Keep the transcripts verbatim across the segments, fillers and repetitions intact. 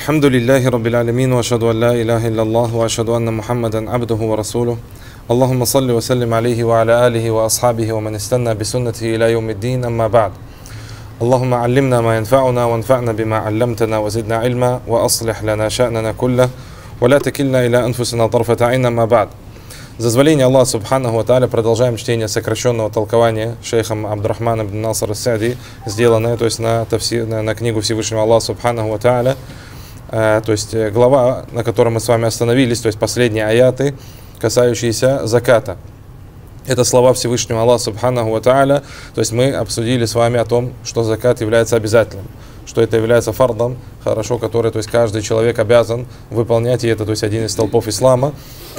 الحمد لله رب العالمين وأشهد أن لا إله إلا الله وأشهد أن محمدا عبده ورسوله اللهم صل وسلم عليه وعلى آله وأصحابه ومن استنى بسنته إلى يوم الدين أما بعد اللهم علمنا ما ينفعنا وانفعنا بما علمتنا وزدنا علما وأصلح لنا شأننا كله ولا تكلنا إلى أنفسنا طرفة عين أما بعد. С дозволения Аллаха Субханаху ва Тааля продолжаем чтение сокращенного толкования шейхом Абдурахмана ибн Наср ас-Саади, сделанное, то есть на, тавсир, на, на книгу Всевышнего Аллаха Субханаху ва Тааля, э, то есть глава, на которой мы с вами остановились, то есть последние аяты, касающиеся заката. Это слова Всевышнего Аллаха Субханаху ва Тааля, то есть мы обсудили с вами о том, что закат является обязательным, что это является фардом, хорошо, который, то есть каждый человек обязан выполнять, и это, то есть один из столпов ислама.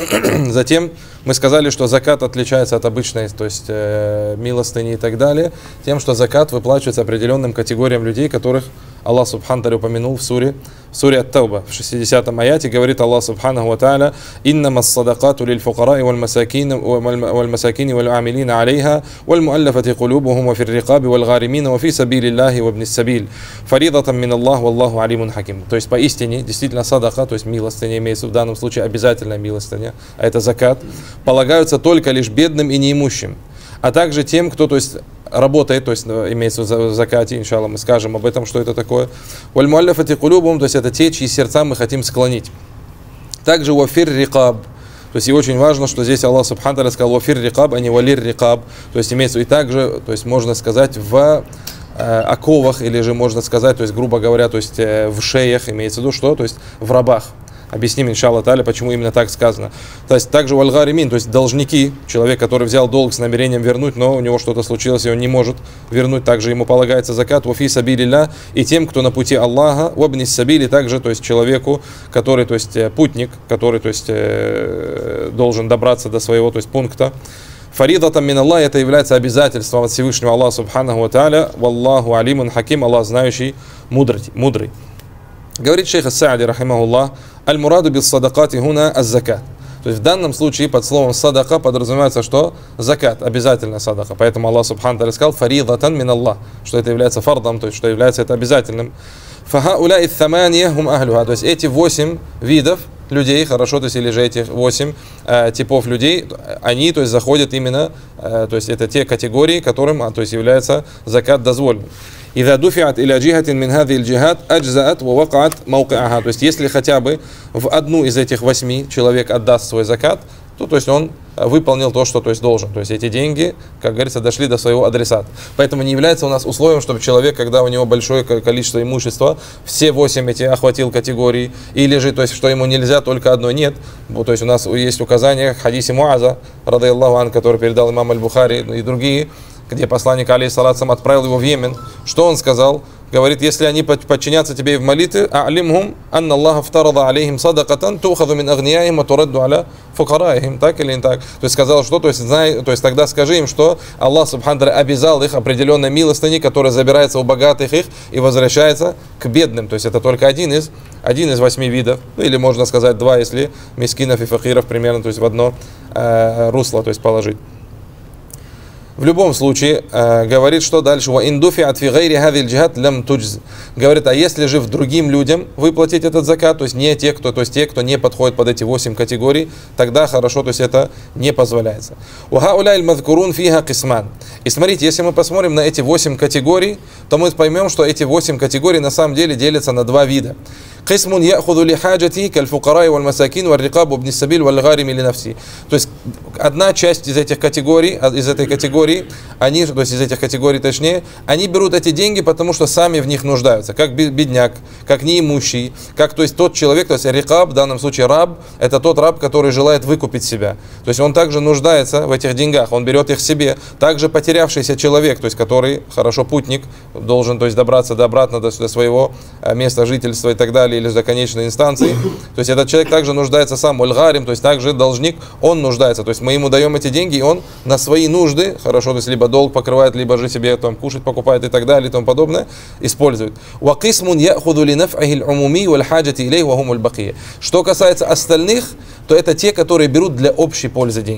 Затем мы сказали, что закат отличается от обычной, то есть э, милостыни и так далее, тем, что закат выплачивается определенным категориям людей, которых Аллах Субхану Тааля упомянул в суре, в суре Ат-Тауба, в шестидесятом аяте, говорит Аллах Субханаху ва Тааля: «Иннама ас-садакату лиль-фукараи валь-масакини валь-масакини валь-амилина алейха валь-муаллафати кулубухум ва фир-рикаби валь-гаримина ва фи сабилиллахи ва ибнис-сабиль фаридатан мин Аллах валлаху алимун хаким». То есть поистине, действительно, садака, то есть милостыня, имеется в данном случае обязательная милостыня, а это закат, полагаются только лишь бедным и неимущим, а также тем, кто, то есть, работает, то есть имеется в закате, иншалла, мы скажем об этом, что это такое. Валь-муаллафати кулубухум, то есть это те, чьи сердца мы хотим склонить. Также вафир рикаб, то есть и очень важно, что здесь Аллах Субхану Тааля сказал вафир рикаб, а не валир рикаб, то есть имеется и также, то есть можно сказать в э, оковах, или же можно сказать, то есть грубо говоря, то есть э, в шеях, имеется в виду что, то есть в рабах. Объясним, иншалла та'аля, почему именно так сказано. То есть также валь-гаримин, то есть должники, человек, который взял долг с намерением вернуть, но у него что-то случилось, и он не может вернуть, также ему полагается закат, ва фи сабилилля, и тем, кто на пути Аллаха, ва ибнис-сабили, также, то есть человеку, который, то есть путник, который, то есть должен добраться до своего, то есть пункта. Фаридатан мин Аллах, это является обязательством от Всевышнего Аллаха Субханаху ва Тааля, валлаху алимун хаким, Аллах знающий, мудрый. мудрый. Говорит шейх ас-Саади, рахимахуллах: аль-мураду бис садакати хуна аз-закат. То есть в данном случае под словом садака подразумевается что? Закат, обязательная садака. Поэтому Аллах Субхану Тааля сказал фаридатан мин Аллах, что это является фардом, то есть что является это обязательным. Фахауляи тhamания хум ахлюха, то есть эти восемь видов людей, хорошо, то есть или же эти восемь э, типов людей, они, то есть заходят именно, э, то есть это те категории, которым, а, то есть является закат дозволен. إذا دفعت إلى جهة من هذه الجهات أجزأت ووقعت موقعها. То есть если хотя бы в одну из этих восьми человек отдаст свой закат, то, то есть он выполнил то, что то есть должен. То есть эти деньги, как говорится, дошли до своего адресата. Поэтому не является у нас условием, чтобы человек, когда у него большое количество имущества, все восемь эти охватил категории, или же, то есть, что ему нельзя, только одно нет. Вот, то есть у нас есть указание в хадисе Муаза, радайаллаху ан, который передал имам Аль-Бухари и другие, где посланник алейхиссалату отправил его в Йемен. Что он сказал? Говорит, если они подчинятся тебе в молитве, а'лимхум анна Аллаха фтарада алейхим садакатан тухаду мин агнияхим ва турадду аля фукараихим. Так или не так? То есть сказал, что, то есть, знай, то есть тогда скажи им, что Аллах Субхану Тааля обязал их определенной милостыней, которая забирается у богатых их и возвращается к бедным. То есть это только один из, один из восьми видов. Ну, или можно сказать два, если мискинов и факиров примерно, то есть в одно э, русло, то есть положить. В любом случае, э, говорит, что дальше? Говорит, а если же в другим людям выплатить этот закат, то есть не те, кто, то есть те, кто не подходит под эти восемь категорий, тогда хорошо, то есть это не позволяется. И смотрите, если мы посмотрим на эти восемь категорий, то мы поймем, что эти восемь категорий на самом деле делятся на два вида. То есть одна часть из этих категорий, из этой категории, они, то есть из этих категорий точнее, они берут эти деньги, потому что сами в них нуждаются, как бедняк, как неимущий, как, то есть тот человек, то есть рикаб, в данном случае раб, это тот раб, который желает выкупить себя. То есть он также нуждается в этих деньгах, он берет их себе. Также потерявшийся человек, то есть который, хорошо, путник, должен, то есть добраться до обратно до, до своего места жительства и так далее, или до конечной инстанции. То есть этот человек также нуждается сам, ульгарим, то есть также должник, он нуждается. То есть мы ему даем эти деньги, и он на свои нужды, хорошо, то есть либо долг покрывает, либо же себе там кушать покупает и так далее и тому подобное, использует. Что касается остальных, то это те, которые берут для общей пользы деньги.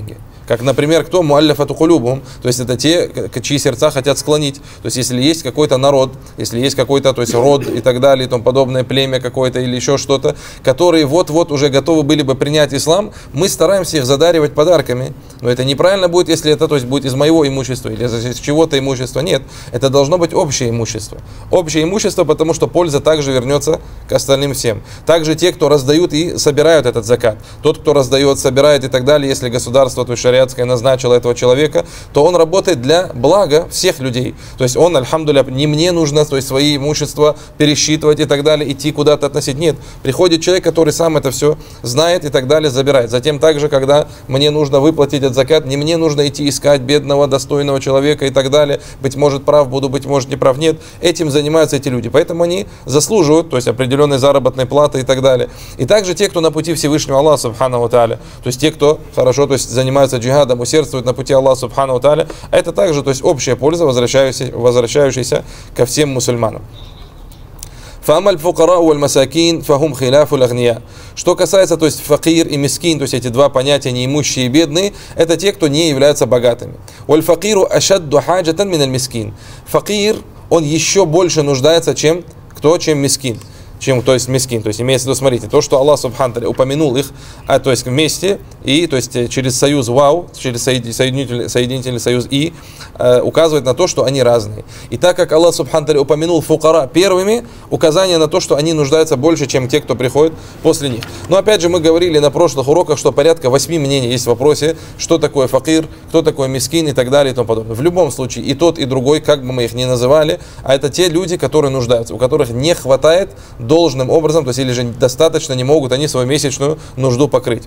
Как, например, кто муаллифату кулюбухум, то есть это те, чьи сердца хотят склонить. То есть если есть какой-то народ, если есть какой-то, то есть род и так далее, и тому подобное, племя какое-то или еще что-то, которые вот-вот уже готовы были бы принять ислам, мы стараемся их задаривать подарками. Но это неправильно будет, если это, то есть, будет из моего имущества или из чего-то имущества. Нет, это должно быть общее имущество. Общее имущество, потому что польза также вернется к остальным всем. Также те, кто раздают и собирают этот закат. Тот, кто раздает, собирает и так далее, если государство, то есть шариатское, назначило этого человека, то он работает для блага всех людей. То есть он, альхамдулилля, не мне нужно, то есть свои имущества пересчитывать и так далее, идти куда-то относить. Нет, приходит человек, который сам это все знает и так далее, забирает. Затем также, когда мне нужно выплатить этот закат, не мне нужно идти искать бедного, достойного человека и так далее. Быть может прав буду, быть может не прав. Нет, этим занимаются эти люди. Поэтому они заслуживают, то есть определенной заработной платы и так далее. И также те, кто на пути Всевышнего Аллаха Субхану ва Тааля, то есть те, кто хорошо, то есть занимаются джихадом, усердствуют на пути Аллаха Субхану ва Тааля, это также, то есть общая польза, возвращающаяся, возвращающаяся ко всем мусульманам. Фамаль фукара уаль масакин фахум хиляфу лагния. Что касается, то есть факир и мискин, то есть эти два понятия, неимущие и бедные, это те, кто не являются богатыми. Уаль факиру ашадду хаджатан миналь мискин. Факир, он еще больше нуждается, чем кто, чем мискин. Чем, то есть мискин, то есть имеется в виду, смотрите, то, что Аллах Субхану ва Тааля упомянул их, а, то есть вместе, и то есть через союз вау, через соединительный, соединительный союз и, э, указывает на то, что они разные. И так как Аллах Субхану ва Тааля упомянул фукара первыми, указание на то, что они нуждаются больше, чем те, кто приходит после них. Но опять же мы говорили на прошлых уроках, что порядка восьми мнений есть в вопросе, что такое факир, кто такой мискин и так далее и тому подобное. В любом случае и тот, и другой, как бы мы их ни называли, а это те люди, которые нуждаются, у которых не хватает должным образом, то есть или же достаточно не могут они свою месячную нужду покрыть.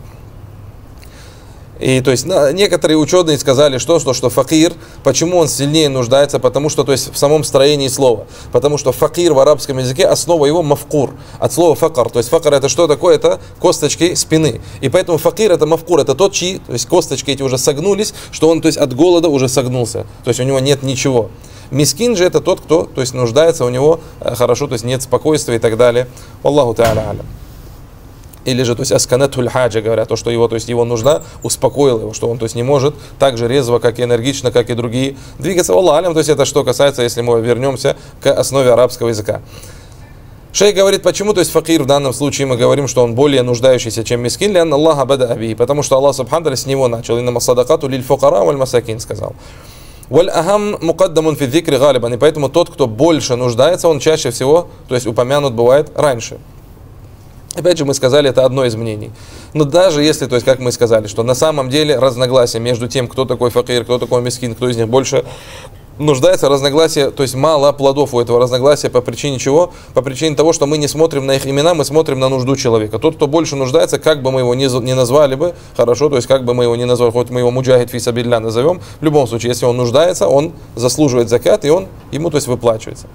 И то есть на, некоторые ученые сказали, что, что, что факир, почему он сильнее нуждается, потому что, то есть в самом строении слова, потому что факир в арабском языке, основа его мафкур, от слова факар, то есть факар это что такое, это косточки спины, и поэтому факир это мафкур, это тот, чьи, то есть косточки эти уже согнулись, что он, то есть от голода уже согнулся, то есть у него нет ничего. Мискин же это тот, кто, то есть нуждается, у него хорошо, то есть нет спокойствия и так далее. Аллаху та'аля алям. Или же, то есть асканатуль хаджа, говорят, то, что его, то есть его нужда успокоила его, что он, то есть не может так же резво, как и энергично, как и другие двигаться. Аллаху алям, то есть это что касается, если мы вернемся к основе арабского языка. Шейх говорит, почему, то есть факир в данном случае мы говорим, что он более нуждающийся, чем мискин, лян Аллаха бада аби, потому что Аллах Субхану с него начал. Иннама садакату лиль фукара валь масакин, сказал. Валь ахам мукаддамун фи дзикри галибан, и поэтому тот, кто больше нуждается, он чаще всего, то есть упомянут бывает раньше. Опять же, мы сказали, это одно из мнений. Но даже если, то есть, как мы сказали, что на самом деле разногласия между тем, кто такой факир, кто такой мискин, кто из них больше нуждается, разногласия, то есть мало плодов у этого разногласия по причине чего? По причине того, что мы не смотрим на их имена, мы смотрим на нужду человека. Тот, кто больше нуждается, как бы мы его ни, не назвали бы, хорошо, то есть как бы мы его ни назвали, хоть мы его муджахид фи сабилля назовем, в любом случае, если он нуждается, он заслуживает закат, и он ему, то есть, выплачивается.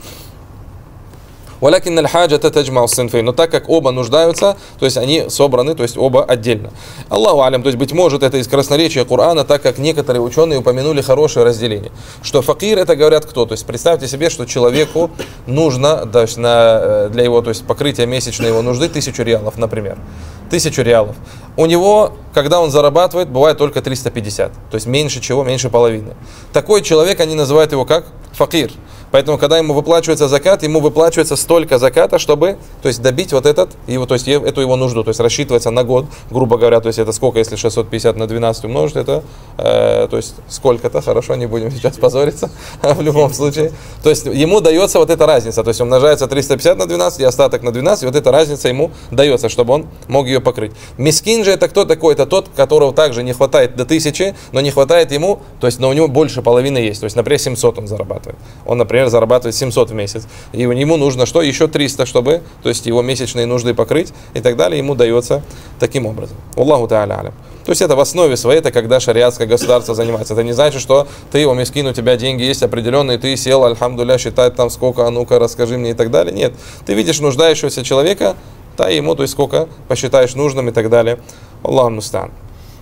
Валякин аль-хаджата таджмау ссинфейн. Но так как оба нуждаются, то есть они собраны, то есть оба отдельно. Аллаху алям, то есть быть может это из красноречия Корана, так как некоторые ученые упомянули хорошее разделение. Что факир это говорят кто? То есть представьте себе, что человеку нужно то есть, на, для его то есть, покрытия месячной его нужды тысячу реалов, например. Тысячу реалов. У него, когда он зарабатывает, бывает только триста пятьдесят. То есть меньше чего, меньше половины. Такой человек, они называют его как? Факир. Поэтому, когда ему выплачивается закат, ему выплачивается столько заката, чтобы, то есть, добить вот этот, его, то есть, эту его нужду. То есть, рассчитывается на год, грубо говоря, то есть, это сколько, если шестьсот пятьдесят на двенадцать умножить, это, э, то есть, сколько-то, хорошо, не будем сейчас позориться, в любом случае. То есть, ему дается вот эта разница, то есть, умножается триста пятьдесят на двенадцать, и остаток на двенадцать, и вот эта разница ему дается, чтобы он мог ее покрыть. Мискин же это кто такой? Это тот, которого также не хватает до тысячи, но не хватает ему, то есть, но у него больше половины есть, то есть, например, семьсот он зарабатывает. Он, например, зарабатывает семьсот в месяц, и ему нужно что? Еще триста, чтобы, то есть его месячные нужды покрыть, и так далее, ему дается таким образом. Аллаху та'аля алям. То есть это в основе своей, это когда шариатское государство занимается. Это не значит, что ты, о мискин, у тебя деньги есть определенные, ты сел, альхамдулля, считать там сколько, а ну-ка, расскажи мне и так далее. Нет, ты видишь нуждающегося человека, дай ему, то есть сколько посчитаешь нужным и так далее. Аллаху муста'ан.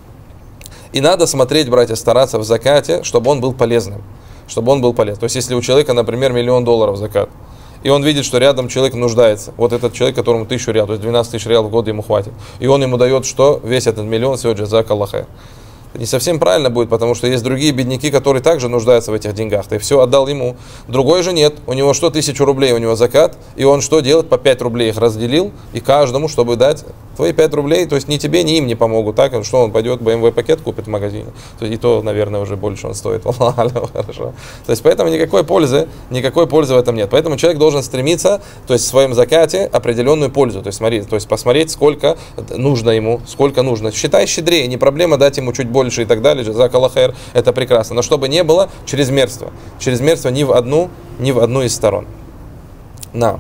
И надо смотреть, братья, стараться в закате, чтобы он был полезным. Чтобы он был полезен. То есть, если у человека, например, миллион долларов закат, и он видит, что рядом человек нуждается, вот этот человек, которому тысячу реал, то есть двенадцать тысяч реал в год ему хватит, и он ему дает что? Весь этот миллион, все, джазак Аллах хайр. не совсем правильно будет, потому что есть другие бедняки, которые также нуждаются в этих деньгах. Ты все отдал ему. Другой же нет. У него что, тысячу рублей, у него закат, и он что делает? По пять рублей их разделил, и каждому, чтобы дать твои пять рублей, то есть ни тебе, ни им не помогут. Так, что он пойдет, бэ эм вэ пакет купит в магазине. То есть, и то, наверное, уже больше он стоит. Хорошо. То есть, поэтому никакой пользы, никакой пользы в этом нет. Поэтому человек должен стремиться, то есть, в своем закате определенную пользу. То есть, смотри, то есть, посмотреть, сколько нужно ему, сколько нужно. Считай щедрее, не проблема дать ему чуть больше и так далее. Джазак Аллах хайр, это прекрасно. Но чтобы не было чрезмерства. Чрезмерства ни в одну, ни в одну из сторон. На.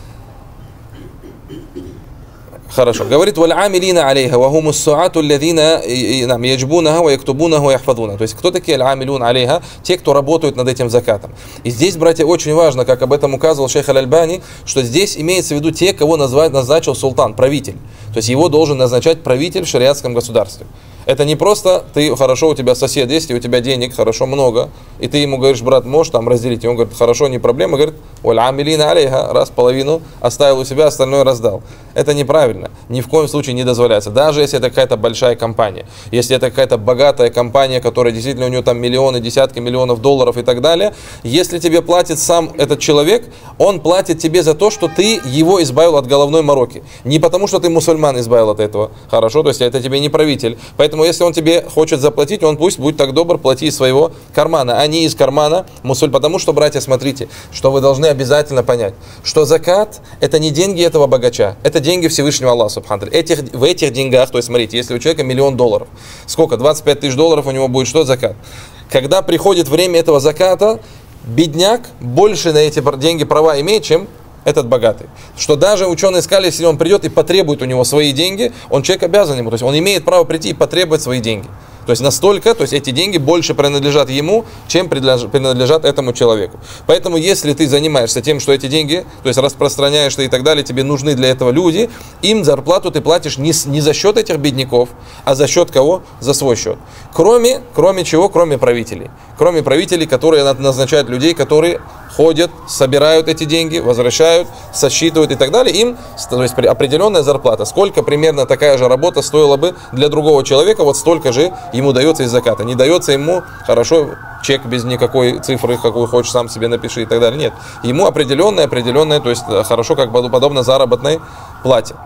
Хорошо. Говорит, валь-амилина алейха, ва хумус суату аллазина яджбунаха ва яктубунаха ва яхфазуна. То есть, кто такие аль-амилун алейха? Те, кто работают над этим закатом. И здесь, братья, очень важно, как об этом указывал шейх Аль-Альбани, что здесь имеется в виду те, кого назвать, назначил султан, правитель. То есть, его должен назначать правитель в шариатском государстве. Это не просто ты, хорошо, у тебя сосед есть, и у тебя денег хорошо много, и ты ему говоришь, брат, можешь там разделить? И он говорит, хорошо, не проблема. Говорит, валь-амилина алейха, раз половину оставил у себя, остальное раздал. Это неправильно, ни в коем случае не дозволяется. Даже если это какая-то большая компания, если это какая-то богатая компания, которая действительно у нее там миллионы, десятки миллионов долларов и так далее, если тебе платит сам этот человек, он платит тебе за то, что ты его избавил от головной мороки. Не потому, что ты мусульман избавил от этого, хорошо, то есть это тебе не правитель. Поэтому если он тебе хочет заплатить, он пусть будет так добр, плати из своего кармана, а не из кармана мусуль. Потому что, братья, смотрите, что вы должны обязательно понять, что закат это не деньги этого богача, это деньги Всевышнего Аллаха субхану. Этих, в этих деньгах, то есть смотрите, если у человека миллион долларов, сколько? двадцать пять тысяч долларов у него будет что? Закат. Когда приходит время этого заката, бедняк больше на эти деньги права имеет, чем этот богатый. Что даже ученые сказали, если он придет и потребует у него свои деньги, он человек обязан ему, то есть он имеет право прийти и потребовать свои деньги. То есть настолько, то есть эти деньги больше принадлежат ему, чем принадлежат этому человеку. Поэтому если ты занимаешься тем, что эти деньги, то есть распространяешь ты и так далее, тебе нужны для этого люди, им зарплату ты платишь не, не за счет этих бедняков, а за счет кого? За свой счет. Кроме, кроме чего? Кроме правителей. Кроме правителей, которые назначают людей, которые ходят, собирают эти деньги, возвращают, сосчитывают и так далее. Им, то есть определенная зарплата. Сколько примерно такая же работа стоила бы для другого человека, вот столько же ему дается из заката. Не дается ему, хорошо, чек без никакой цифры, какую хочешь, сам себе напиши и так далее. Нет. Ему определенная, определенная, то есть хорошо, как подобно заработной плате.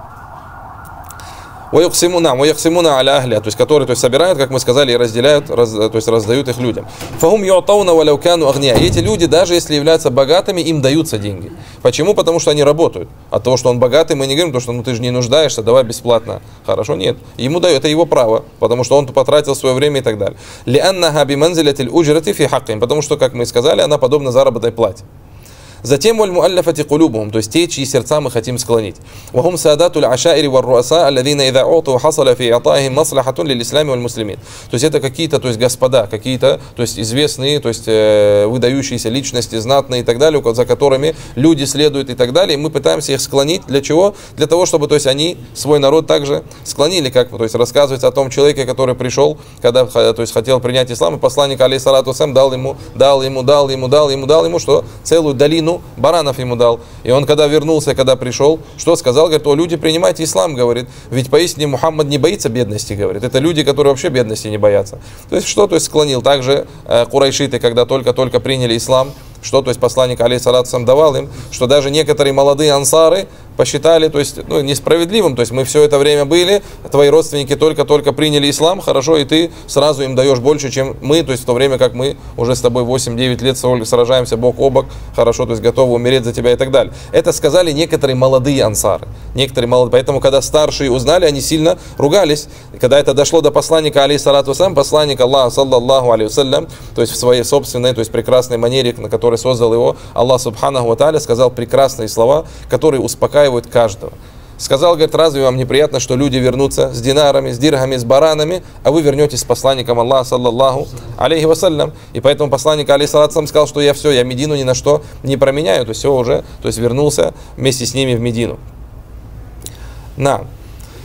Ваяхсимуна, ваяхсимуна аля ахля, то есть которые, то есть собирают, как мы сказали, и разделяют, раз, то есть раздают их людям. Фахум юатауна валяукану агния. Эти люди, даже если являются богатыми, им даются деньги. Почему? Потому что они работают. От того, что он богатый, мы не говорим, потому что ну ты же не нуждаешься, давай бесплатно. Хорошо, нет. Ему дают, это его право, потому что он потратил свое время и так далее. Лианнаха биманзилятиль уджрати фи хакким, потому что, как мы сказали, она подобна заработной плате. Затем валь-муаллафати кулубухум, то есть те, чьи сердца мы хотим склонить. Вахум саадатуль ашаири вар-руаса, алладина ида уту хасаля фи атахим маслахатун лил-ислами валь-муслимин. То есть это какие-то, то есть господа, какие-то, то есть известные, то есть э, выдающиеся личности, знатные и так далее, за которыми люди следуют и так далее. И мы пытаемся их склонить. Для чего? Для того, чтобы, то есть они свой народ также склонили, как, то есть рассказывается о том человеке, который пришел, когда, то есть хотел принять ислам, и посланник алейхиссалату вассалям дал ему, дал ему, дал ему, дал ему, дал ему, что целую долину баранов ему дал. И он, когда вернулся, когда пришел, что сказал? Говорит, о, люди, принимайте ислам, говорит. Ведь поистине Мухаммад не боится бедности, говорит. Это люди, которые вообще бедности не боятся. То есть, что, то есть, склонил. Также э, курайшиты, когда только-только приняли ислам, что, то есть, посланник алейхиссалату вассалям давал им, что даже некоторые молодые ансары посчитали, то есть, ну, несправедливым, то есть мы все это время были, твои родственники только-только приняли ислам, хорошо, и ты сразу им даешь больше, чем мы, то есть в то время как мы уже с тобой восемь-девять лет сражаемся бок о бок, хорошо, то есть готовы умереть за тебя и так далее. Это сказали некоторые молодые ансары, некоторые молодые, поэтому когда старшие узнали, они сильно ругались. И когда это дошло до посланника алейхиссалату вассалям, посланник Аллаха, саллаллаху алейхи вассалям, то есть в своей собственной, то есть прекрасной манере, на которой создал его Аллах субханаху ва тааля, сказал прекрасные слова, которые успокаивают каждого. Сказал, говорит, разве вам неприятно, что люди вернутся с динарами, с дирхами, с баранами, а вы вернетесь с посланником Аллаха, саллаллаху алейхи вассалям. И поэтому посланник алейхиссалату сказал, что я все, я Медину ни на что не променяю, то есть все уже, то есть вернулся вместе с ними в Медину. На.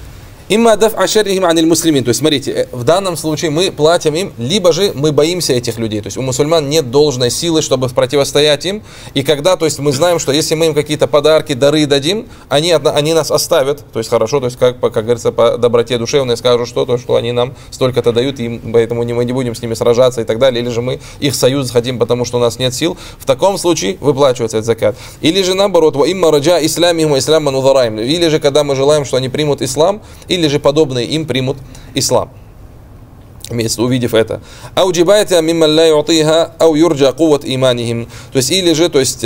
Имма даф ашарихим аниль муслимин. То есть, смотрите, в данном случае мы платим им, либо же мы боимся этих людей. То есть, у мусульман нет должной силы, чтобы противостоять им. И когда, то есть, мы знаем, что если мы им какие-то подарки, дары дадим, они, они нас оставят. То есть, хорошо, то есть, как, как говорится, по доброте душевной скажут что-то, что они нам столько-то дают, и поэтому мы не будем с ними сражаться и так далее. Или же мы их союз хотим, потому что у нас нет сил. В таком случае выплачивается этот закат. Или же наоборот, имма раджа исламихум исламан удараим. Или же, когда мы желаем, что они примут ислам, или же подобные им примут ислам, увидев это. Ауджибайта мимма ла юатиха ау юрджа кувват иманихим. То есть, или же, то есть,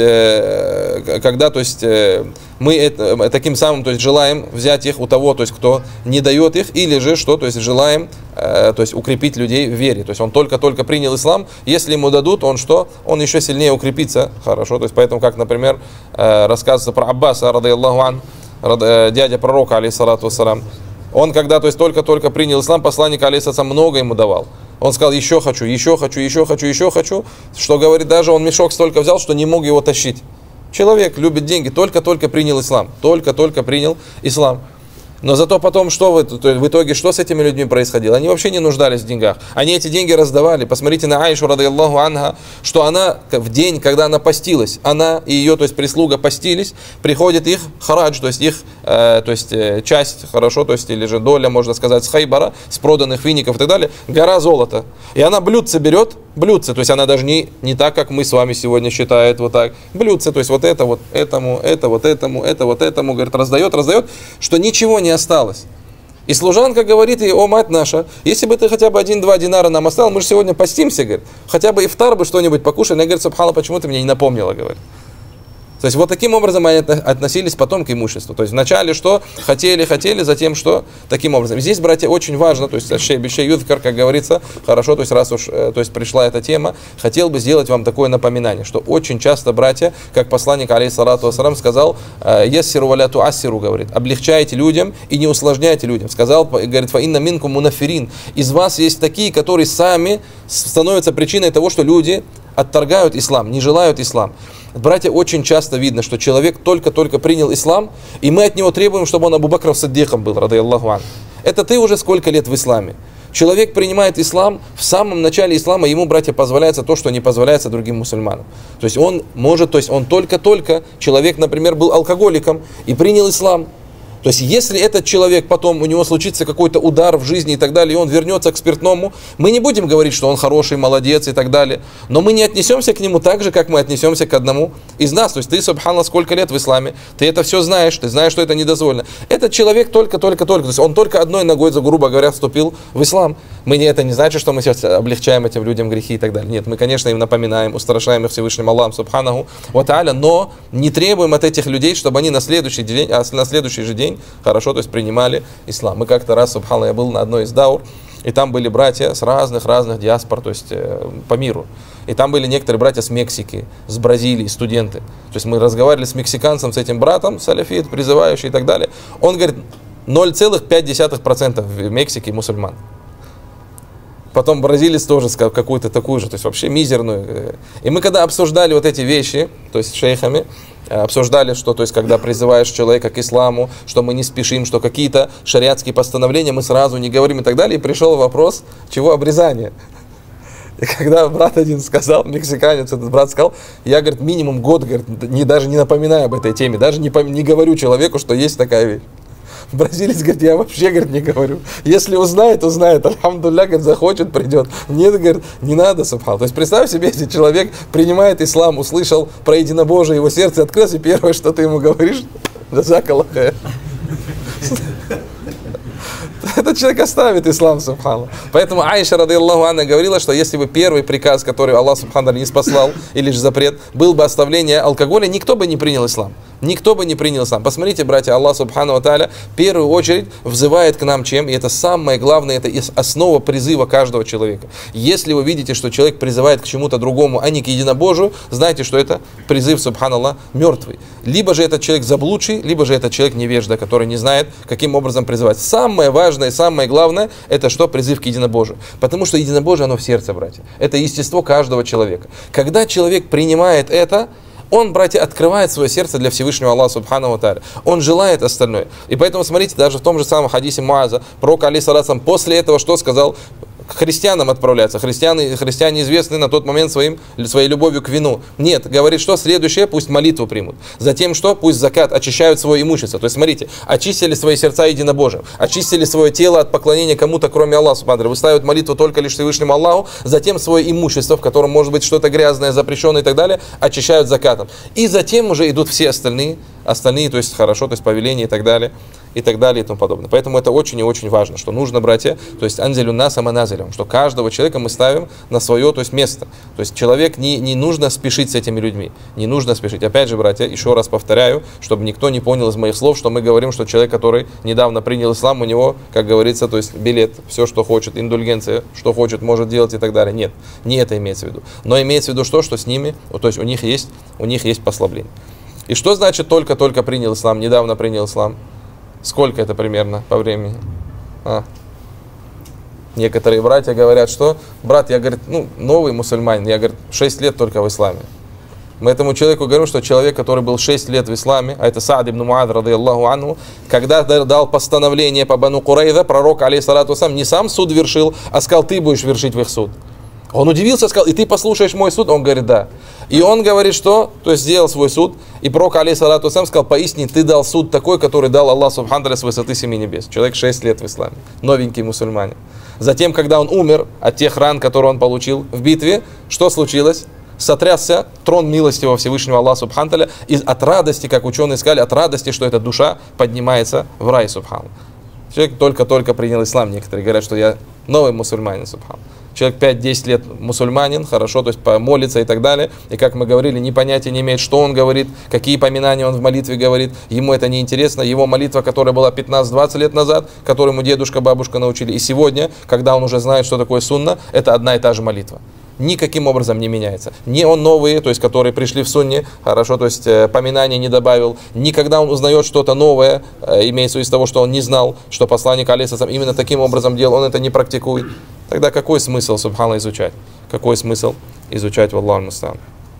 э, когда, то есть, э, мы это, таким самым, то есть, желаем взять их у того, то есть, кто не дает их, или же, что, то есть, желаем, э, то есть, укрепить людей в вере. То есть, он только-только принял ислам, если ему дадут, он что? Он еще сильнее укрепится, хорошо. То есть, поэтому, как, например, э, рассказывается про Аббаса, радайаллаху ан, рад, дядя пророка, алейхиссалату вассалам. Он, когда, то есть, только-только принял ислам, посланник алейхиссалам много ему давал. Он сказал, еще хочу, еще хочу, еще хочу, еще хочу. Что говорит, даже он мешок столько взял, что не мог его тащить. Человек любит деньги, только-только принял ислам. Только-только принял ислам. Но зато потом, что в, в итоге, что с этими людьми происходило? Они вообще не нуждались в деньгах. Они эти деньги раздавали. Посмотрите на Аишу, радайаллаху анха, что она в день, когда она постилась, она и ее, то есть, прислуга постились, приходит их харадж, то есть их э, то есть, э, часть, хорошо, то есть, или же доля, можно сказать, с хайбара, с проданных фиников и так далее, гора золота. И она блюдце берет, блюдце, то есть она даже не, не так, как мы с вами сегодня считает, вот так, блюдце, то есть вот это вот этому, это вот этому, это вот этому, говорит, раздает, раздает, что ничего не осталось. И служанка говорит ей, о, мать наша, если бы ты хотя бы один-два динара нам оставил, мы же сегодня постимся, говорит, хотя бы ифтар бы что-нибудь покушали. Она говорит, субхана, почему ты мне не напомнила, говорит. То есть вот таким образом они относились потом к имуществу. То есть вначале что? Хотели, хотели, затем что? Таким образом. Здесь, братья, очень важно, то есть шейбишей юдкар, как говорится, хорошо, то есть раз уж то есть, пришла эта тема, хотел бы сделать вам такое напоминание, что очень часто, братья, как посланник алейхиссалату вассалам сказал, яссиру валя туассиру, говорит, облегчайте людям и не усложняйте людям. Сказал, говорит, фа инна минкум мунаффирин. Из вас есть такие, которые сами становятся причиной того, что люди отторгают ислам, не желают ислам. Братья, очень часто видно, что человек только-только принял ислам, и мы от него требуем, чтобы он Абу Бакром Сиддиком был, радайаллаху ан. Это ты уже сколько лет в исламе? Человек принимает ислам, в самом начале ислама ему, братья, позволяется то, что не позволяется другим мусульманам. То есть он может, то есть он только-только, человек, например, был алкоголиком и принял ислам. То есть, если этот человек потом, у него случится какой-то удар в жизни и так далее, и он вернется к спиртному, мы не будем говорить, что он хороший, молодец и так далее, но мы не отнесемся к нему так же, как мы отнесемся к одному из нас. То есть, ты, субханаллах, сколько лет в исламе, ты это все знаешь, ты знаешь, что это недозволено. Этот человек только-только-только, то есть, он только одной ногой, грубо говоря, вступил в ислам. Мы не, это не значит, что мы сейчас облегчаем этим людям грехи и так далее. Нет, мы, конечно, им напоминаем, устрашаем их Всевышним Аллахом, субханаху ва тааля, но не требуем от этих людей, чтобы они на следующий день, а на следующий же день хорошо, то есть принимали ислам. Мы как-то раз, субхана, я был на одной из даур, и там были братья с разных-разных диаспор, то есть э, по миру. И там были некоторые братья с Мексики, с Бразилии, студенты. То есть мы разговаривали с мексиканцем, с этим братом, салафит, призывающий и так далее. Он говорит, ноль целых пять десятых процента в Мексике мусульман. Потом бразилец тоже сказал какую-то такую же, то есть вообще мизерную. И мы когда обсуждали вот эти вещи, то есть с шейхами, обсуждали, что, то есть, когда призываешь человека к исламу, что мы не спешим, что какие-то шариатские постановления мы сразу не говорим и так далее. И пришел вопрос, чего обрезание? И когда брат один сказал, мексиканец, этот брат сказал, я, говорит, минимум год, говорит, не, даже не напоминаю об этой теме, даже не, не говорю человеку, что есть такая вещь. Бразилец говорит, я вообще, говорит, не говорю. Если узнает, узнает. Альхамдулля, говорит, захочет, придет. Нет, говорит, не надо, субхан. То есть представь себе, если человек принимает ислам, услышал про единобожие, его сердце открылось, и первое, что ты ему говоришь, джазак-аллах хайр. Этот человек оставит ислам, субханаллах. Поэтому Аиша, радайаллаху анха, говорила, что если бы первый приказ, который Аллах, субханаллах, не спаслал, или же запрет, был бы оставление алкоголя, никто бы не принял ислам. Никто бы не принял ислам. Посмотрите, братья, Аллах, субхану ва тааля, в первую очередь взывает к нам чем? И это самое главное, это основа призыва каждого человека. Если вы видите, что человек призывает к чему-то другому, а не к единобожию, знайте, что это призыв, субханаллах, мертвый. Либо же этот человек заблудший, либо же этот человек невежда, который не знает, каким образом призывать. Самое важное, самое главное, это что? Призыв к единобожию. Потому что единобожие, оно в сердце, братья. Это естество каждого человека. Когда человек принимает это, Он, братья, открывает свое сердце для Всевышнего Аллаха Субхану ва Тааля. Он желает остальное. И поэтому, смотрите, даже в том же самом хадисе Муаза, пророк алейхиссалям после этого что сказал? К христианам отправляться. Христиане, христиане известны на тот момент своим, своей любовью к вину. Нет, говорит, что следующее, пусть молитву примут. Затем что? Пусть закат, очищают свое имущество. То есть, смотрите, очистили свои сердца единобожием, очистили свое тело от поклонения кому-то, кроме Аллаха. Выставляют молитву только лишь Всевышнему Аллаху, затем свое имущество, в котором может быть что-то грязное, запрещенное и так далее, очищают закатом. И затем уже идут все остальные, остальные, то есть хорошо, то есть повеления и так далее. И так далее и тому подобное. Поэтому это очень и очень важно, что нужно, братья, то есть анзелю нас аманазелем, что каждого человека мы ставим на свое, то есть место. То есть человек, не, не нужно спешить с этими людьми, не нужно спешить. Опять же, братья, еще раз повторяю, чтобы никто не понял из моих слов, что мы говорим, что человек, который недавно принял ислам, у него, как говорится, то есть билет, все, что хочет, индульгенция, что хочет, может делать и так далее. Нет, не это имеется в виду. Но имеется в виду что, что с ними, то есть у них есть, у них есть послабление. И что значит только-только принял ислам, недавно принял ислам? Сколько это примерно по времени? А. Некоторые братья говорят, что брат, я, говорит, ну, новый мусульманин, я, говорит, шесть лет только в исламе. Мы этому человеку говорим, что человек, который был шесть лет в исламе, а это Саад ибн Муад, радийаллаху анху, когда дал постановление по Бану Курайза, пророк, алейхиссалату вассалям, не сам суд вершил, а сказал, ты будешь вершить в их суд. Он удивился, сказал, и ты послушаешь мой суд? Он говорит, да. И он говорит, что? То есть сделал свой суд, и пророк, алейхиссалату вассалям, сказал, поистине ты дал суд такой, который дал Аллах субхану ва тааля с высоты семи небес. Человек шесть лет в исламе, новенький мусульманин. Затем, когда он умер от тех ран, которые он получил в битве, что случилось? Сотрясся трон милостивого Всевышнего Аллаха субхану ва тааля, и от радости, как ученые сказали, от радости, что эта душа поднимается в рай субхану. Человек только-только принял ислам, некоторые говорят, что я новый мусульманин субхану. Человек пять-десять лет мусульманин, хорошо, то есть молится и так далее. И как мы говорили, ни понятия не имеет, что он говорит, какие поминания он в молитве говорит. Ему это не интересно. Его молитва, которая была пятнадцать-двадцать лет назад, которую ему дедушка, бабушка научили. И сегодня, когда он уже знает, что такое сунна, это одна и та же молитва. Никаким образом не меняется. Не он новые, то есть которые пришли в сунне, хорошо, то есть э, поминания не добавил. Никогда он узнает что-то новое, э, имеется в виду из того, что он не знал, что посланник алейхиссалям именно таким образом делал, он это не практикует. Тогда какой смысл, субхана, изучать? Какой смысл изучать, валлаху муста'ан?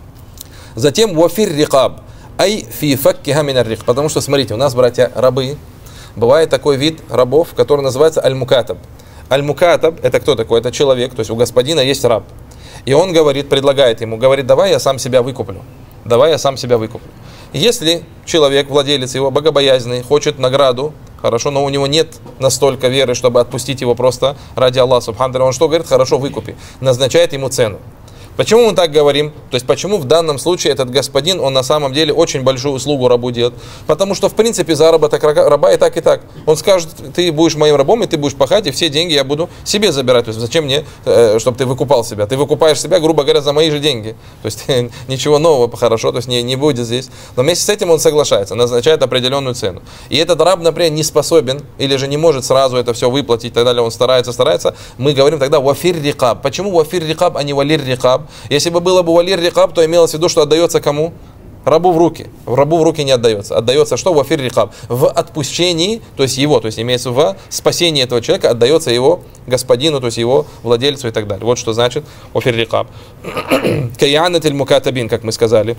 Затем вафир рикаб, ай фи факкиха мин ар-рик. Потому что, смотрите, у нас, братья, рабы. Бывает такой вид рабов, который называется аль-мукатаб. Аль-мукатаб, это кто такой? Это человек, то есть у господина есть раб. И он говорит, предлагает ему, говорит, давай я сам себя выкуплю. Давай я сам себя выкуплю. Если человек, владелец его, богобоязненный, хочет награду, хорошо, но у него нет настолько веры, чтобы отпустить его просто ради Аллаха субхану ва тааля, он что говорит? Хорошо, выкупи. Назначает ему цену. Почему мы так говорим? То есть, почему в данном случае этот господин, он на самом деле очень большую услугу рабу делает? Потому что, в принципе, заработок раба и так, и так. Он скажет, ты будешь моим рабом, и ты будешь пахать, и все деньги я буду себе забирать. То есть, зачем мне, чтобы ты выкупал себя? Ты выкупаешь себя, грубо говоря, за мои же деньги. То есть, ничего нового, хорошо, то есть, не, не будет здесь. Но вместе с этим он соглашается, назначает определенную цену. И этот раб, например, не способен, или же не может сразу это все выплатить, и так далее, он старается, старается. Мы говорим тогда вафир рикаб. Почему вафир рикаб, а не валир рикаб? Если бы было бы валир рикаб, то имелось в виду, что отдается кому? Рабу в руки. Рабу в руки не отдается. Отдается что? Вафир рикаб. В отпущении, то есть его, то есть имеется в спасении этого человека, отдается его господину, то есть его владельцу и так далее. Вот что значит вафир рикаб. Каянатиль мукатабин, как мы сказали.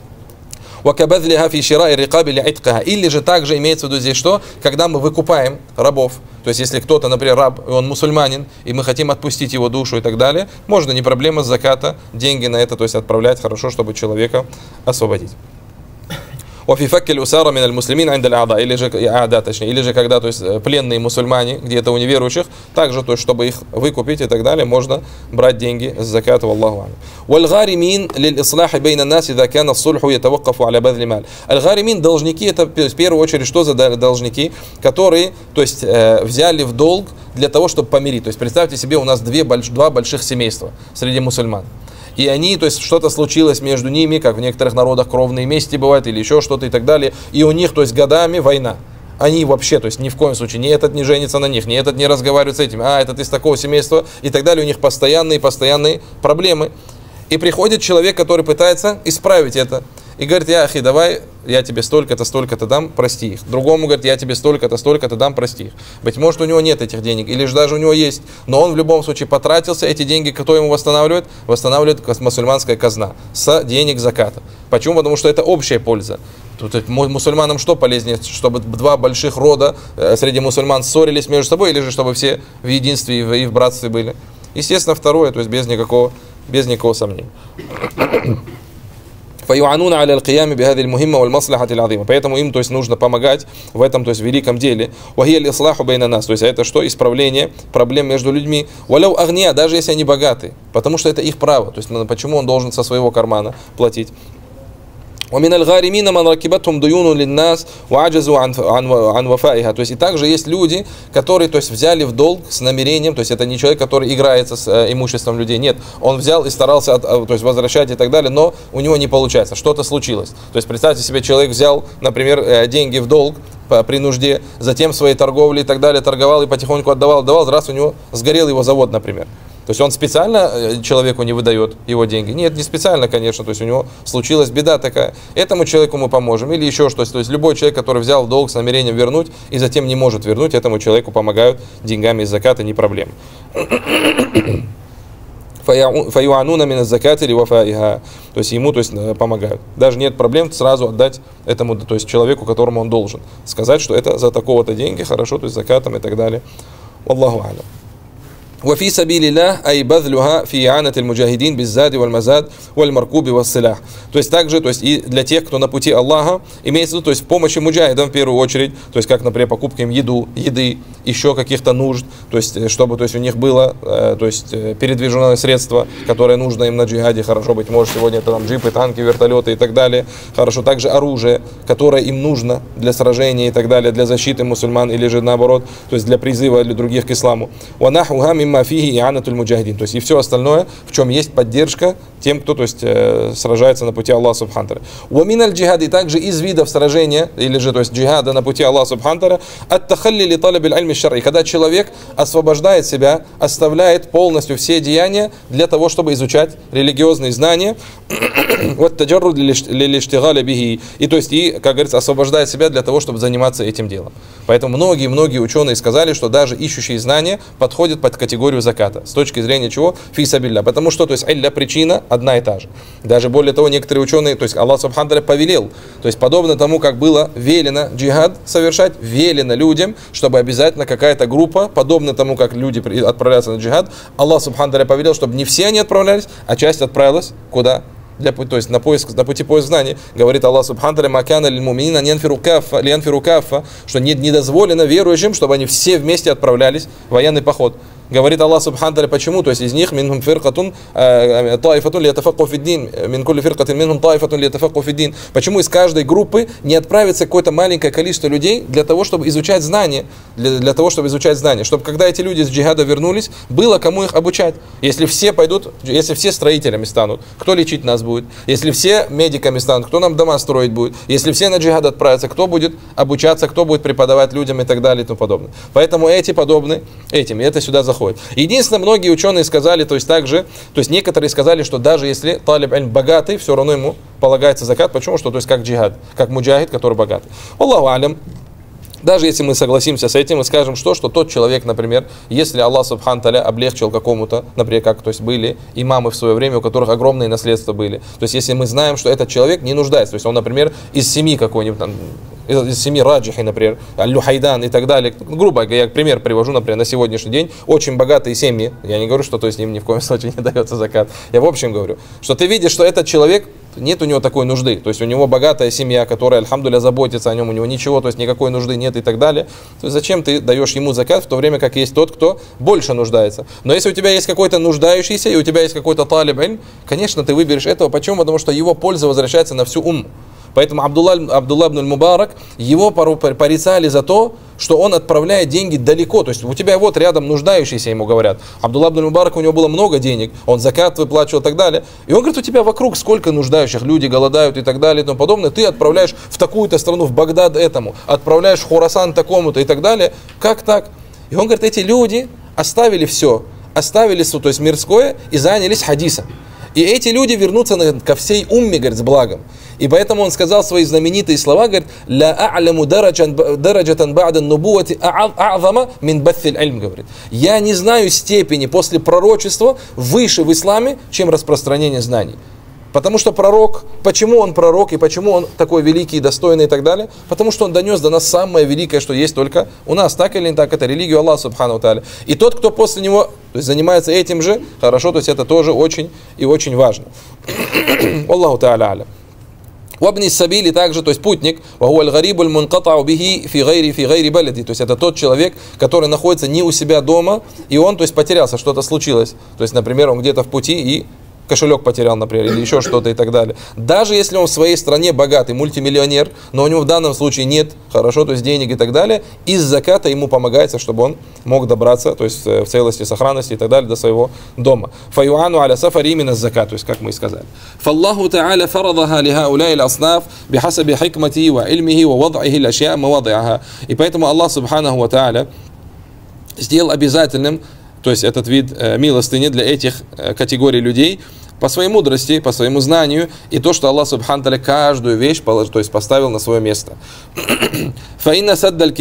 Или же также имеется в виду здесь что? Когда мы выкупаем рабов, то есть если кто-то, например, раб, он мусульманин, и мы хотим отпустить его душу и так далее, можно, не проблема, с заката деньги на это, то есть отправлять хорошо, чтобы человека освободить. Или же, или же когда, то есть пленные мусульмане, где-то у неверующих, также, то есть чтобы их выкупить и так далее, можно брать деньги с заката, валлаху а'лям. Валь-гаримин лил-ислахи бейна нас, иза кана ас-сульху ятаваккафу аля бадли мал. Аль-гаримин, должники, это в первую очередь что за должники, которые, то есть взяли в долг для того, чтобы помирить. То есть представьте себе, у нас две, два больших семейства среди мусульман. И они, то есть что-то случилось между ними, как в некоторых народах кровные мести бывают, или еще что-то и так далее. И у них, то есть годами война. Они вообще, то есть ни в коем случае, ни этот не женится на них, ни этот не разговаривает с этим, а этот из такого семейства и так далее. У них постоянные, постоянные проблемы. И приходит человек, который пытается исправить это. и говорит: я, ахи, давай, я тебе столько-то, столько-то дам, прости их. Другому говорит: я тебе столько-то, столько-то дам, прости их. Быть может, у него нет этих денег, или же даже у него есть, но он в любом случае потратился, эти деньги, кто ему восстанавливает? Восстанавливает мусульманская казна с денег заката. Почему? Потому что это общая польза. Тут мусульманам что полезнее, чтобы два больших рода среди мусульман ссорились между собой, или же чтобы все в единстве и в, и в братстве были? Естественно, второе, то есть без никакого, без никакого сомнения. فَيُعَانُونَ عَلَى الْقِيَامِ بِهَذِهِ الْمُهِمَّةِ وَالْمَصْلَحَةِ الْعَظِيمَةِ. Поэтому им, то есть, нужно помогать в этом, то есть, великом деле. وَهِيَ الْإِصْلَاحُ بَيْنَ النَّاسِ. То есть, это что? Исправление проблем между людьми. وَلَوْ أَغْنِيَا. Даже если они богаты. Потому что это их право. То есть, почему он должен со своего кармана платить? ومن الغارمين من ركبتهم ديون للناس وعجزوا عن عن وفائها. То есть и также есть люди, которые, то есть, взяли в долг с намерением, то есть это не человек, который играется с э, имуществом людей, нет, он взял и старался от, то есть возвращать и так далее, но у него не получается, что-то случилось. То есть представьте себе, человек взял, например, э, деньги в долг по, при нужде, затем своей торговли и так далее торговал и потихоньку отдавал, отдавал, раз у него сгорел его завод, например. То есть он специально человеку не выдает его деньги? Нет, не специально, конечно. То есть у него случилась беда такая. Этому человеку мы поможем. Или еще что-то. То есть любой человек, который взял в долг с намерением вернуть и затем не может вернуть, этому человеку помогают деньгами из заката, не проблема. فَيُعَانُونَ مِنَ الزَّكَاةِ لِوَفَائِهَا. То есть ему, то есть, помогают. Даже нет проблем сразу отдать этому, то есть человеку, которому он должен. Сказать, что это за такого-то деньги, хорошо, то есть закатом и так далее. Аллаху а'лам. وفي سبيل الله أي بذلها في إعانة المجاهدين بالزاد والمزاد والمركوب والسلاح. То есть также, то есть и для тех, кто на пути Аллаха, имеется в виду, то есть в помощи муджахидам в первую очередь, то есть как, например, покупка им еду, еды, еще каких-то нужд, то есть чтобы, то есть у них было, э, то есть передвижное средство, которое нужно им на джихаде, хорошо, быть может сегодня это там джипы, танки, вертолеты и так далее, хорошо, также оружие, которое им нужно для сражения и так далее, для защиты мусульман или же наоборот, то есть для призыва для других к исламу. Мафихи и анатуль муджахидин. То есть и все остальное, в чем есть поддержка тем, кто, то есть, э, сражается на пути Аллаха субхану. Уамин аль джихад, и также из видов сражения, или же, то есть, джихада на пути Аллаха субхану, ат-тахалли ли талаб аль-ильми шар'и, когда человек освобождает себя, оставляет полностью все деяния для того, чтобы изучать религиозные знания, вот таджарруд лилиштигаля бихи, и то есть, и, как говорится, освобождает себя для того, чтобы заниматься этим делом. Поэтому многие-многие ученые сказали, что даже ищущие знания подходят под категорию заката. С точки зрения чего? Фи сабилля. Потому что, то есть, илля, причина одна и та же. Даже более того, некоторые ученые, то есть Аллах субхану ва тааля повелел, то есть подобно тому, как было велено джихад совершать, велено людям, чтобы обязательно какая-то группа, подобно тому, как люди отправляются на джихад, Аллах субхану ва тааля повелел, чтобы не все они отправлялись, а часть отправилась куда? Для, то есть на, поиск, на пути поиска знаний, говорит Аллах субхану ва тааля, макана лиль муминина янфиру каффа, что не, не дозволено верующим, чтобы они все вместе отправлялись в военный поход. Говорит Аллах субхану ва тааля, почему? То есть из них минхум фиркатун таифатун лиятафакку фиддин, мин кулли фиркатин минхум таифатун лиятафакку фиддин. Почему из каждой группы не отправится какое-то маленькое количество людей для того, чтобы изучать знания, для, для того, чтобы изучать знания, чтобы когда эти люди с джихада вернулись, было кому их обучать. Если все пойдут, если все строителями станут, кто лечить нас будет? Если все медиками станут, кто нам дома строить будет? Если все на джихад отправятся, кто будет обучаться, кто будет преподавать людям и так далее и тому подобное. Поэтому эти подобны этим, и это сюда заходит. Единственное, многие ученые сказали, то есть также, то есть некоторые сказали, что даже если талиб ильм богатый, все равно ему полагается закат. Почему? Что, то есть как джихад, как муджахид, который богатый. Аллаху алям. Даже если мы согласимся с этим и скажем, что, что тот человек, например, если Аллах субхану ва тааля облегчил какому-то, например, как то есть были имамы в свое время, у которых огромные наследства были. То есть если мы знаем, что этот человек не нуждается, то есть он, например, из семьи какой-нибудь, там, из, из семьи раджихи, например, аль-Люхайдан и так далее. Грубо, я пример привожу, например, на сегодняшний день, очень богатые семьи, я не говорю, что то есть им ни в коем случае не дается закат, я в общем говорю, что ты видишь, что этот человек, нет у него такой нужды, то есть у него богатая семья, которая, альхамдулилля, заботится о нем, у него ничего, то есть никакой нужды нет и так далее, то есть зачем ты даешь ему закат, в то время как есть тот, кто больше нуждается. Но если у тебя есть какой-то нуждающийся и у тебя есть какой-то талиб ильм, конечно, ты выберешь этого. Почему? Потому что его польза возвращается на всю умму. Поэтому Абдулла, Абдулла ибн аль-Мубарак, его порицали за то, что он отправляет деньги далеко. То есть у тебя вот рядом нуждающиеся, ему говорят. Абдулла ибн аль-Мубарак, у него было много денег, он закат выплачивал и так далее. И он говорит, у тебя вокруг сколько нуждающих, люди голодают и так далее и тому подобное. Ты отправляешь в такую-то страну, в Багдад этому, отправляешь в Хурасан такому-то и так далее. Как так? И он говорит, эти люди оставили все, оставили, то есть мирское, и занялись хадисом. И эти люди вернутся ко всей умме, говорит, с благом. И поэтому он сказал свои знаменитые слова, говорит, «Ла а'ляму дараджатан ба'да нубуати а'зама мин баттил ильм», говорит. «Я не знаю степени после пророчества выше в исламе, чем распространение знаний». Потому что пророк, почему он пророк и почему он такой великий и достойный и так далее? Потому что он донес до нас самое великое, что есть только у нас, так или не так, это религию Аллаха субхану тааля. И тот, кто после него, то есть, занимается этим же, хорошо, то есть это тоже очень и очень важно. Аллаху тааля аля. Вабни сабили также, то есть путник, вагуаль-гарибуль мункатау бихи фи гайри фи гайри балади, то есть это тот человек, который находится не у себя дома, и он, то есть потерялся, что-то случилось. То есть, например, он где-то в пути и кошелек потерял, например, или еще что-то и так далее. Даже если он в своей стране богатый, мультимиллионер, но у него в данном случае нет, хорошо, то есть денег и так далее, из заката ему помогается, чтобы он мог добраться, то есть в целости, сохранности и так далее, до своего дома. Фаюану аля сафари именно закат, то есть как мы и сказали. Фаллаху та'аля фарадаха ли хауляй аль-аснаф бихасаби хикмати ва ильмихи ва вад'ихи ля-ашья мавади'аха. И поэтому Аллах субханаху ва та'аля сделал обязательным, то есть этот вид э, милостыни для этих э, категорий людей по своей мудрости, по своему знанию и то, что Аллах субхану тааля каждую вещь положил, то есть поставил на свое место. Потому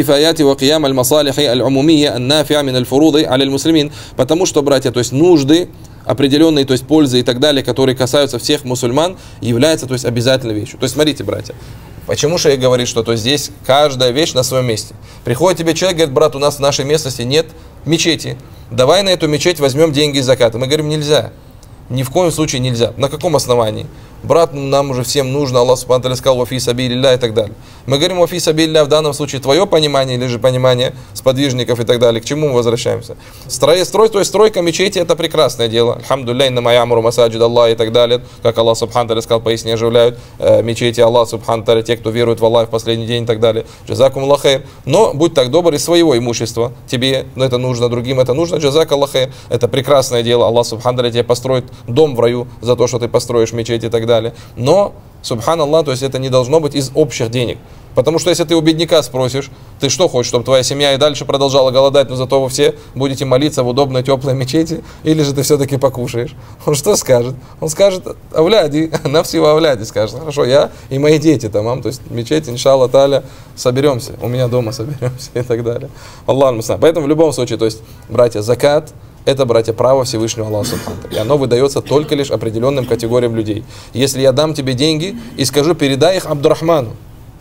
что, братья, то есть нужды определенные, то есть пользы и так далее, которые касаются всех мусульман, являются, то есть обязательной вещью. То есть смотрите, братья. Почему шейх говорит, что то здесь каждая вещь на своем месте? Приходит тебе человек, говорит, брат, у нас в нашей местности нет мечети. Давай на эту мечеть возьмем деньги из заката. Мы говорим, нельзя. Ни в коем случае нельзя. На каком основании? Брат, нам уже всем нужно, Аллах субхану тааля сказал, вафи сабилилля и так далее. Мы говорим, вафи сабилилля в данном случае твое понимание или же понимание сподвижников и так далее. К чему мы возвращаемся? Строй, строй, то есть стройка мечети, это прекрасное дело. Альхамдулилля, инна маямуру масаджид Аллах и так далее. Как Аллах субхану тааля сказал, поясни оживляют э, мечети Аллах субхану тааля, те, кто верует в Аллах в последний день и так далее. Джазакум Аллах хайр. Но будь так добр, из своего имущества. Тебе это нужно, другим это нужно. Джазак Аллах хайр. Это прекрасное дело. Аллах субхану тааля тебе построит дом в раю за то, что ты построишь мечеть и так далее. Но, субханаллах, то есть это не должно быть из общих денег. Потому что если ты у бедняка спросишь, ты что хочешь, чтобы твоя семья и дальше продолжала голодать, но зато вы все будете молиться в удобной теплой мечети, или же ты все-таки покушаешь? Он что скажет? Он скажет, авляди, на всего авляди скажет. Хорошо, я и мои дети там, то есть мечеть, иншалла та'аля, соберемся, у меня дома соберемся и так далее. Аллах мусна. Поэтому в любом случае, то есть, братья, закат, это, братья, право Всевышнего Аллаха субхану тааля. И оно выдается только лишь определенным категориям людей. Если я дам тебе деньги и скажу, передай их Абдурахману,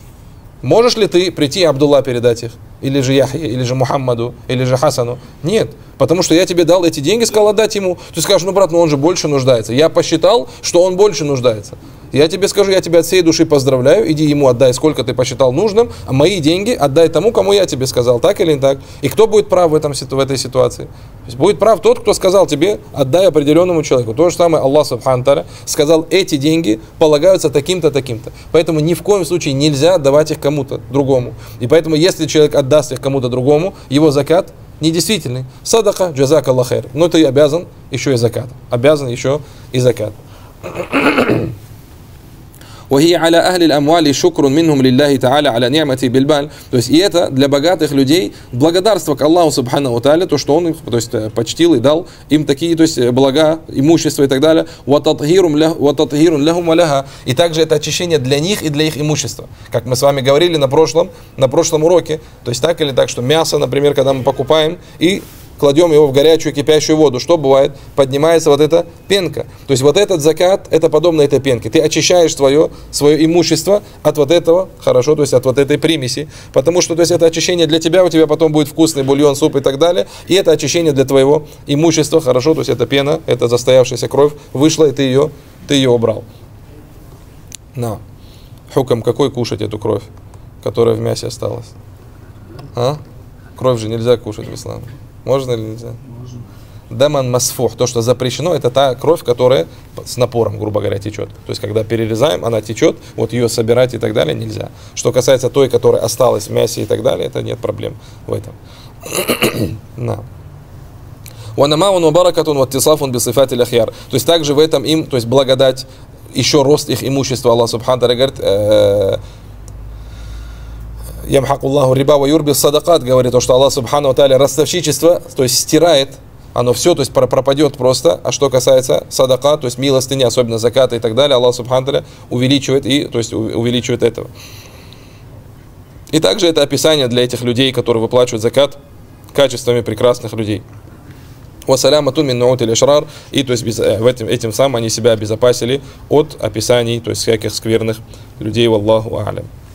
можешь ли ты прийти Абдулла передать их? Или же Яхье, или же Мухаммаду, или же Хасану? Нет. Потому что я тебе дал эти деньги, сказал отдать ему. Ты скажешь, ну, брат, ну он же больше нуждается. Я посчитал, что он больше нуждается. Я тебе скажу, я тебя от всей души поздравляю, иди ему отдай, сколько ты посчитал нужным, а мои деньги отдай тому, кому я тебе сказал, так или не так. И кто будет прав в, этом, в этой ситуации? То есть будет прав тот, кто сказал тебе, отдай определенному человеку. То же самое Аллах субхану тааля сказал, эти деньги полагаются таким-то, таким-то. Поэтому ни в коем случае нельзя отдавать их кому-то другому. И поэтому, если человек отдаст их кому-то другому, его закат недействительный. Садака, джазак Аллах хайр. Но ты обязан еще и закат. Обязан еще и закат. وهي على أهل الأموال شكر منهم لله تعالى على نعمته بالبال. То есть и это для богатых людей благодарство к Аллаху субхану тааля, то что он их, то есть почтил и дал им такие, то есть блага, имущество и так далее. وَتَطْهِيرٌ لَهُمْ وَلَهَا. И также это очищение для них и для их имущества. Как мы с вами говорили на прошлом, на прошлом уроке, то есть так или так, что мясо, например, когда мы покупаем и кладем его в горячую кипящую воду, что бывает? Поднимается вот эта пенка. То есть вот этот закат, это подобно этой пенке. Ты очищаешь свое, свое имущество от вот этого, хорошо, то есть от вот этой примеси. Потому что то есть это очищение для тебя, у тебя потом будет вкусный бульон, суп и так далее. И это очищение для твоего имущества, хорошо, то есть это пена, это застоявшаяся кровь вышла, и ты ее, ты ее убрал. На. Хукам какой кушать эту кровь, которая в мясе осталась? А? Кровь же нельзя кушать в исламе. Можно или нельзя? Можно. Даман масфух, то, что запрещено, это та кровь, которая с напором, грубо говоря, течет. То есть, когда перерезаем, она течет, вот ее собирать и так далее нельзя. Что касается той, которая осталась в мясе и так далее, это нет проблем в этом. На. То есть, также в этом им, то есть, благодать, еще рост их имущества, Аллах субхану тааля говорит, Ямхакуллаху риба ва юрби садакат, говорит, то, что Аллах субхану тааля ростовщичество, то есть стирает, оно все, то есть пропадет просто. А что касается садака, то есть милостыни, особенно заката и так далее, Аллах Субхану ва Тааля увеличивает и, то есть увеличивает этого. И также это описание для этих людей, которые выплачивают закат, качествами прекрасных людей. Вассаляматун мин нуут иль-ишрар, и то есть без, в этим, этим самым они себя обезопасили от описаний, то есть всяких скверных людей. Валлаху а'лям.